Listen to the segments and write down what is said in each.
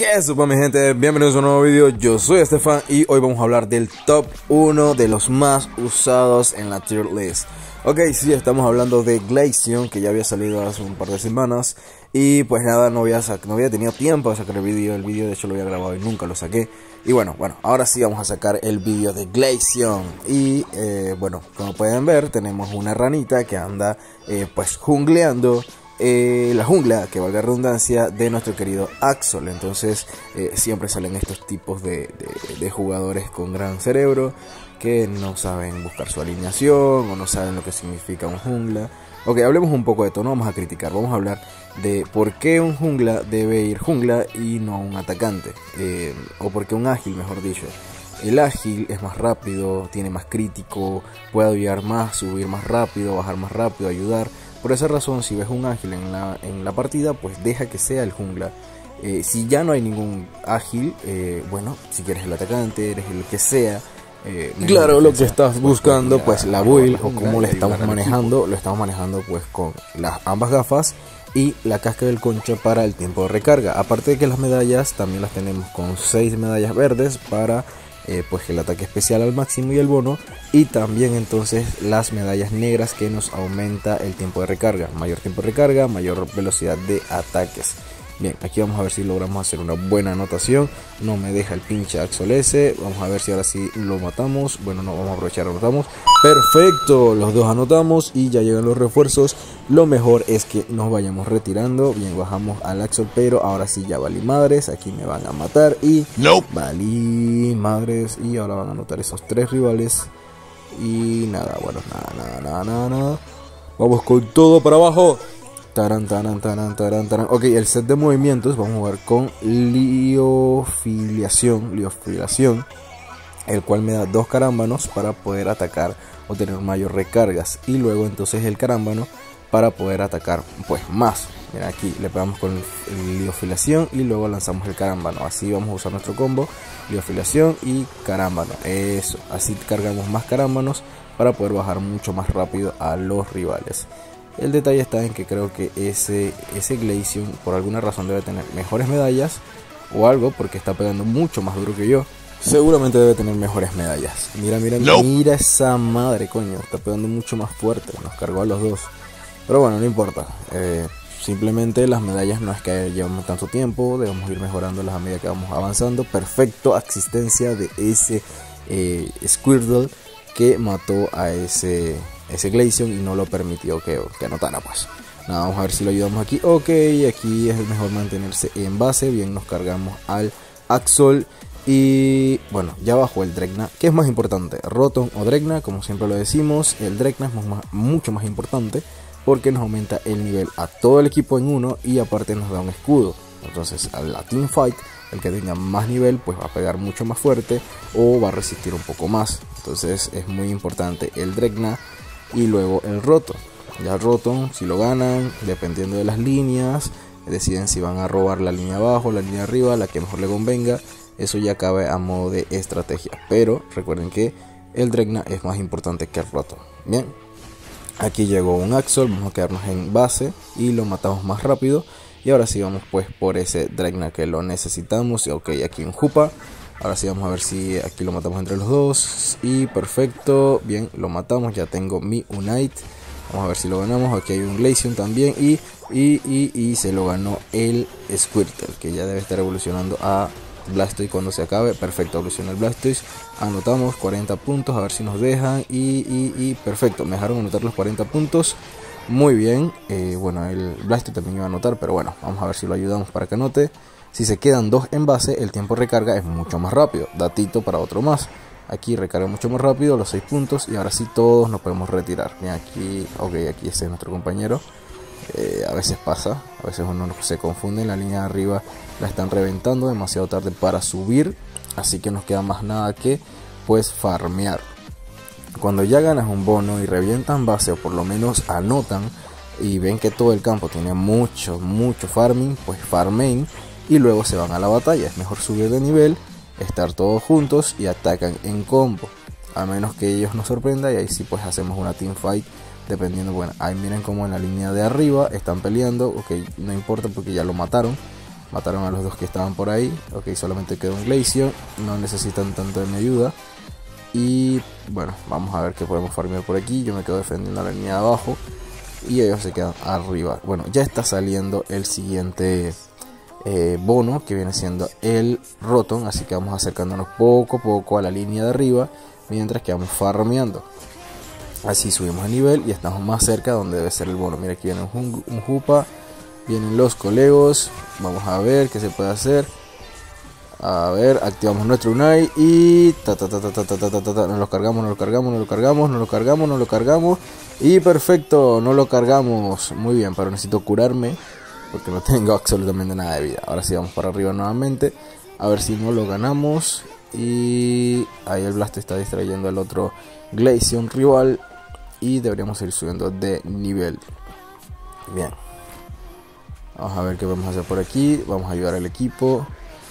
¿Qué supa mi gente? Bienvenidos a un nuevo video, yo soy Estefan y hoy vamos a hablar del top 1 de los más usados en la tier list. Ok, sí, estamos hablando de Glaceon, que ya había salido hace un par de semanas. Y pues nada, no había tenido tiempo de sacar el video de hecho lo había grabado y nunca lo saqué. Y bueno, ahora sí vamos a sacar el video de Glaceon. Y bueno, como pueden ver, tenemos una ranita que anda pues jungleando la jungla, que valga redundancia, de nuestro querido Axol. Entonces siempre salen estos tipos de jugadores con gran cerebro que no saben buscar su alineación o no saben lo que significa un jungla. Ok, hablemos un poco de esto, no vamos a criticar, vamos a hablar de por qué un jungla debe ir jungla y no un atacante, o por qué un ágil, mejor dicho. El ágil es más rápido, tiene más crítico, puede ayudar más, subir más rápido, bajar más rápido, ayudar. Por esa razón, si ves un ágil en la partida, pues deja que sea el jungla. Si ya no hay ningún ágil, bueno, si quieres el atacante, eres el que sea. Claro, lo que estás buscando, pues la build o cómo le estamos manejando, lo estamos manejando pues con ambas gafas y la casca del concha para el tiempo de recarga. Aparte de que las medallas también las tenemos con 6 medallas verdes para pues el ataque especial al máximo y el bono, y también entonces las medallas negras que nos aumenta el tiempo de recarga, mayor tiempo de recarga, mayor velocidad de ataques. Bien, aquí vamos a ver si logramos hacer una buena anotación. No me deja el pinche Axol ese. Vamos a ver si ahora sí lo matamos. Bueno, no, vamos a aprovechar, anotamos. Perfecto, los dos anotamos y ya llegan los refuerzos. Lo mejor es que nos vayamos retirando. Bien, bajamos al Axol, pero ahora sí ya valí madres. Aquí me van a matar y valí madres. Y ahora van a anotar esos 3 rivales. Y nada, bueno, nada. Vamos con todo para abajo. Taran. Ok, el set de movimientos vamos a jugar con liofiliación, el cual me da 2 carámbanos para poder atacar o tener mayor recargas, y luego entonces el carámbano para poder atacar pues más. Mira, aquí le pegamos con liofiliación y luego lanzamos el carámbano. Así vamos a usar nuestro combo, liofiliación y carámbano. Eso, así cargamos más carámbanos para poder bajar mucho más rápido a los rivales. El detalle está en que creo que ese Glaceon por alguna razón debe tener mejores medallas o algo, porque está pegando mucho más duro que yo. Seguramente debe tener mejores medallas. Mira esa madre, coño, está pegando mucho más fuerte, nos cargó a los dos. Pero bueno, no importa, simplemente las medallas no es que llevamos tanto tiempo, debemos ir mejorándolas a medida que vamos avanzando. Perfecto, existencia de ese Squirtle que mató a ese Glaceon y no lo permitió que anotara. Pues nada, vamos a ver si lo ayudamos aquí. Ok, aquí es mejor mantenerse en base. Bien, nos cargamos al Axol y bueno, ya bajó el Dregna. ¿Qué es más importante? ¿Rotom o Dregna? Como siempre lo decimos, el Dregna es mucho más importante porque nos aumenta el nivel a todo el equipo en 1 y aparte nos da un escudo. Entonces a la teamfight, el que tenga más nivel pues va a pegar mucho más fuerte o va a resistir un poco más. Entonces es muy importante el Dregna y luego el Rotom. Ya el Rotom, si lo ganan, dependiendo de las líneas, deciden si van a robar la línea abajo, la línea arriba, la que mejor le convenga. Eso ya cabe a modo de estrategia, pero recuerden que el Dregna es más importante que el Rotom. Bien, aquí llegó un Axol, vamos a quedarnos en base y lo matamos más rápido. Y ahora sí vamos pues por ese Dregna que lo necesitamos. Ok, aquí un Jupa. Ahora sí vamos a ver si aquí lo matamos entre los dos. Y perfecto, bien, lo matamos, ya tengo mi Unite. Vamos a ver si lo ganamos. Aquí hay un Glaceon también y se lo ganó el Squirtle, que ya debe estar evolucionando a Blastoise cuando se acabe. Perfecto, evoluciona el Blastoise. Anotamos 40 puntos, a ver si nos dejan. Y perfecto, me dejaron anotar los 40 puntos. Muy bien, bueno, el Blastoise también iba a anotar, pero bueno, vamos a ver si lo ayudamos para que anote. Si se quedan 2 en base, el tiempo de recarga es mucho más rápido. Datito para otro más. Aquí recarga mucho más rápido, los 6 puntos. Y ahora sí todos nos podemos retirar. Bien, aquí, ok, aquí ese es nuestro compañero. A veces pasa, a veces uno se confunde. En la línea de arriba la están reventando demasiado tarde para subir. Así que nos queda más nada que pues farmear. Cuando ya ganas un bono y revientan base o por lo menos anotan y ven que todo el campo tiene mucho farming, pues farmen y luego se van a la batalla. Es mejor subir de nivel, estar todos juntos y atacan en combo, a menos que ellos nos sorprendan y ahí sí pues hacemos una team fight dependiendo. Bueno, ahí miren como en la línea de arriba están peleando. Ok, no importa porque ya lo mataron. Mataron a los dos que estaban por ahí. Ok, solamente quedó un Glaceon. No necesitan tanto de mi ayuda. Y bueno, vamos a ver qué podemos farmear por aquí. Yo me quedo defendiendo la línea de abajo y ellos se quedan arriba. Bueno, ya está saliendo el siguiente bono, que viene siendo el Rotom. Así que vamos acercándonos poco a poco a la línea de arriba, mientras que vamos farmeando. Así subimos el nivel y estamos más cerca donde debe ser el bono. Mira, aquí viene un Hoopa, vienen los colegos. Vamos a ver qué se puede hacer. A ver, activamos nuestro Unai y nos lo cargamos y perfecto, no lo cargamos. Muy bien, pero necesito curarme porque no tengo absolutamente nada de vida. Ahora sí, vamos para arriba nuevamente, a ver si no lo ganamos. Y ahí el Blastoise está distrayendo al otro Glaceon rival y deberíamos ir subiendo de nivel. Bien, vamos a ver qué vamos a hacer por aquí. Vamos a ayudar al equipo.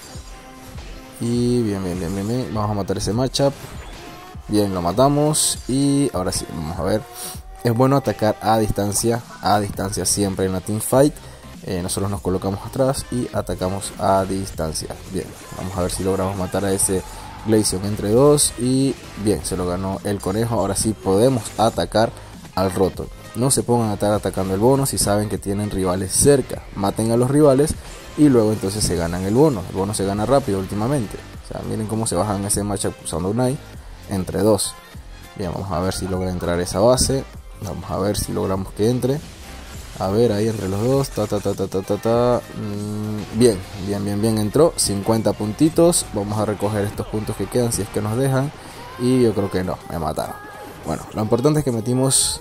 Y bien, vamos a matar ese matchup. Bien, lo matamos. Y ahora sí, vamos a ver. Es bueno atacar a distancia siempre en la teamfight. Nosotros nos colocamos atrás y atacamos a distancia. Bien, vamos a ver si logramos matar a ese Glaceon entre dos. Y bien, se lo ganó el conejo. Ahora sí podemos atacar al Rotom. No se pongan a estar atacando el bono si saben que tienen rivales cerca. Maten a los rivales y luego entonces se ganan el bono. El bono se gana rápido últimamente. O sea, miren cómo se bajan ese matchup usando Unai entre dos. Bien, vamos a ver si logra entrar esa base. Vamos a ver si logramos que entre. A ver, ahí entre los dos. Bien, entró. 50 puntitos. Vamos a recoger estos puntos que quedan si es que nos dejan. Y yo creo que no, me mataron. Bueno, lo importante es que metimos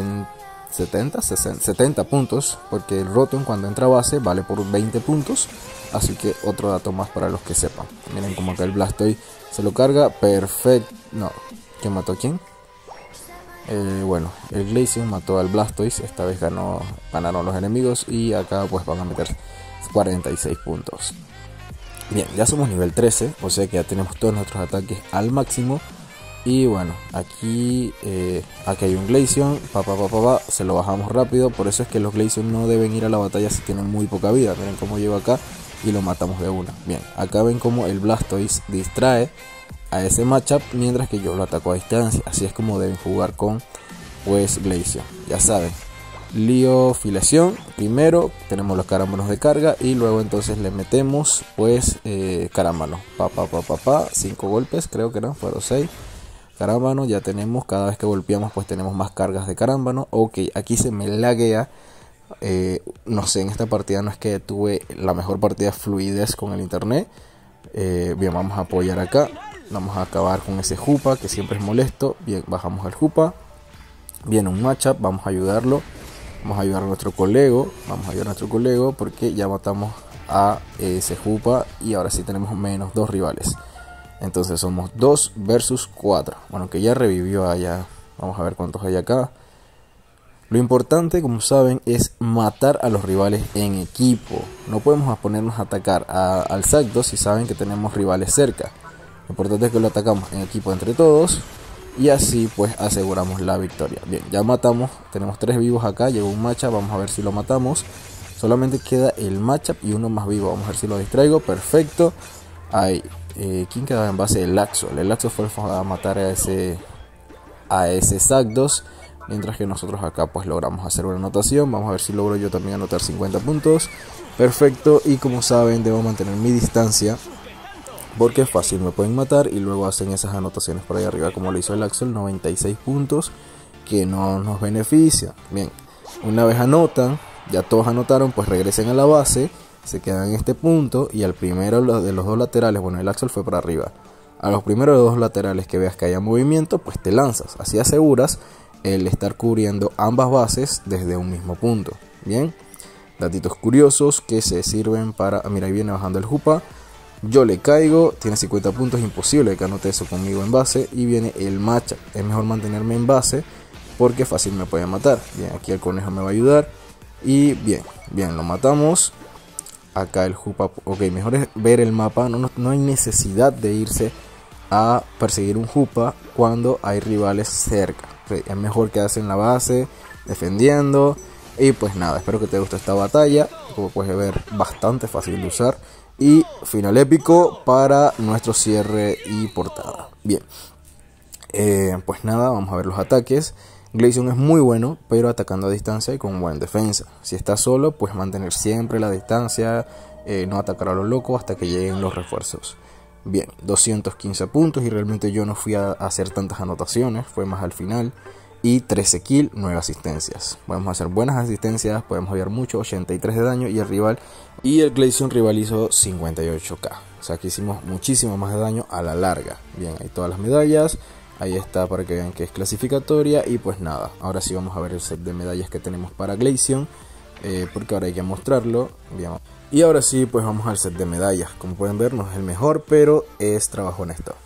70 puntos, porque el Rotom cuando entra a base vale por 20 puntos. Así que otro dato más para los que sepan. Miren como acá el Blastoise se lo carga. Perfecto. No, ¿quién mató a quién? Bueno, el Glaceon mató al Blastoise. Esta vez ganaron los enemigos. Y acá pues van a meter 46 puntos. Bien, ya somos nivel 13. O sea que ya tenemos todos nuestros ataques al máximo. Y bueno, aquí hay un Glaceon, se lo bajamos rápido. Por eso es que los Glaceon no deben ir a la batalla si tienen muy poca vida. Miren cómo llevo acá y lo matamos de una. Bien, acá ven como el Blastoise distrae a ese matchup mientras que yo lo ataco a distancia. Así es como deben jugar con pues Glaceon. Ya saben, liofiliación. Primero tenemos los carámbanos de carga y luego entonces le metemos pues carámbano. 5 golpes creo que no, fueron 6. Carámbano, ya tenemos, cada vez que golpeamos pues tenemos más cargas de carámbano. Ok, aquí se me laguea. No sé, en esta partida no es que tuve la mejor partida de fluidez con el internet. Bien, vamos a apoyar acá. Vamos a acabar con ese Hoopa que siempre es molesto. Bien, bajamos al Hoopa. Viene un matchup, vamos a ayudarlo. Vamos a ayudar a nuestro colega. Porque ya matamos a ese Hoopa. Y ahora sí tenemos menos 2 rivales. Entonces somos 2 versus 4. Bueno, que ya revivió allá. Vamos a ver cuántos hay acá. Lo importante, como saben, es matar a los rivales en equipo. No podemos ponernos a atacar al Zapdos si saben que tenemos rivales cerca. Lo importante es que lo atacamos en equipo entre todos. Y así pues aseguramos la victoria. Bien, ya matamos. Tenemos 3 vivos acá. Llegó un matchup. Vamos a ver si lo matamos. Solamente queda el matchup y uno más vivo. Vamos a ver si lo distraigo. Perfecto. Ahí. ¿Quién quedaba en base? El Laxol. El Laxol fue a matar a ese Zapdos. Mientras que nosotros acá pues logramos hacer una anotación. Vamos a ver si logro yo también anotar 50 puntos. Perfecto. Y como saben, debo mantener mi distancia, porque es fácil, me pueden matar y luego hacen esas anotaciones por ahí arriba, como lo hizo el Laxol. 96 puntos que no nos beneficia. Bien, una vez anotan, ya todos anotaron, pues regresen a la base. Se quedan en este punto y al primero de los dos laterales, bueno, el Laxol fue para arriba. A los primeros de los dos laterales que veas que haya movimiento, pues te lanzas. Así aseguras el estar cubriendo ambas bases desde un mismo punto. Bien, datitos curiosos que se sirven para... mira, ahí viene bajando el Hoopa. Yo le caigo, tiene 50 puntos, imposible que anote eso conmigo en base. Y viene el matchup. Es mejor mantenerme en base porque fácil me puede matar. Bien, aquí el conejo me va a ayudar. Y bien, lo matamos. Acá el Hoopa, ok, mejor es ver el mapa. No hay necesidad de irse a perseguir un Hoopa cuando hay rivales cerca. Es mejor quedarse en la base defendiendo Y pues nada, espero que te guste esta batalla. Como puedes ver, bastante fácil de usar. Y final épico para nuestro cierre y portada. Bien, pues nada, vamos a ver los ataques. Glaceon es muy bueno, pero atacando a distancia y con buena defensa. Si está solo, pues mantener siempre la distancia, no atacar a lo loco hasta que lleguen los refuerzos. Bien, 215 puntos y realmente yo no fui a hacer tantas anotaciones, fue más al final. Y 13 kills, 9 asistencias. Podemos hacer buenas asistencias, podemos ayudar mucho, 83 de daño y el Glaceon rival hizo 58k. O sea que hicimos muchísimo más de daño a la larga. Bien, ahí todas las medallas. Ahí está para que vean que es clasificatoria. Y pues nada, ahora sí vamos a ver el set de medallas que tenemos para Glaceon, porque ahora hay que mostrarlo. Bien. Y ahora sí, pues vamos al set de medallas. Como pueden ver, no es el mejor, pero es trabajo honesto.